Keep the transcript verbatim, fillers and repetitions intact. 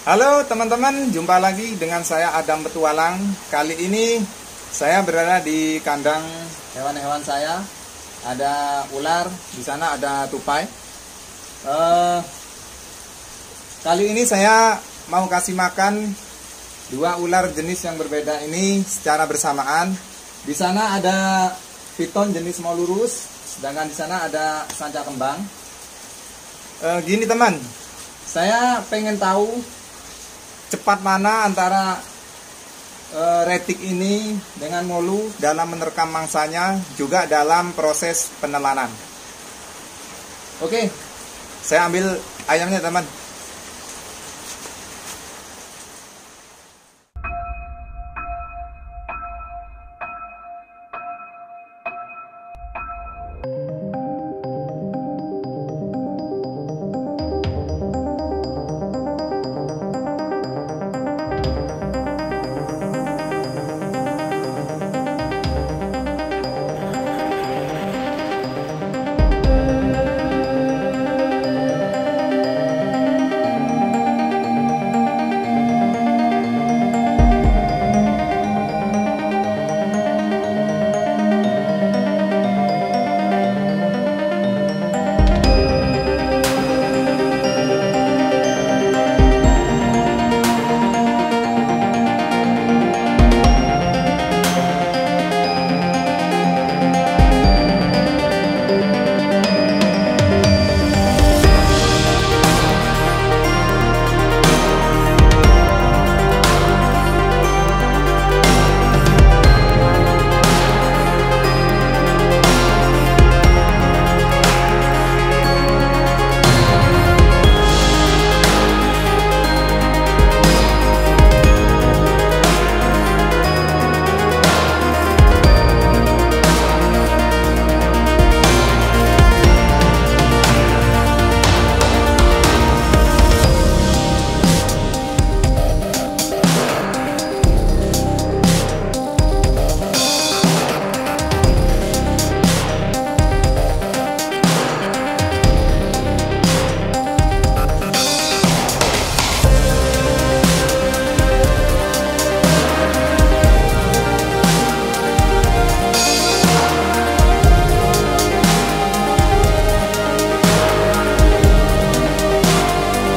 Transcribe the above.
Halo teman-teman, jumpa lagi dengan saya Adam Petualang. Kali ini saya berada di kandang hewan-hewan saya. Ada ular, di sana ada tupai. Uh, kali ini saya mau kasih makan dua ular jenis yang berbeda ini secara bersamaan. Di sana ada piton jenis molurus, sedangkan di sana ada sanca kembang. Uh, gini teman, saya pengen tahu cepat mana antara e, retik ini dengan molu dalam menerkam mangsanya, juga dalam proses penelanan. Oke, saya ambil ayamnya teman.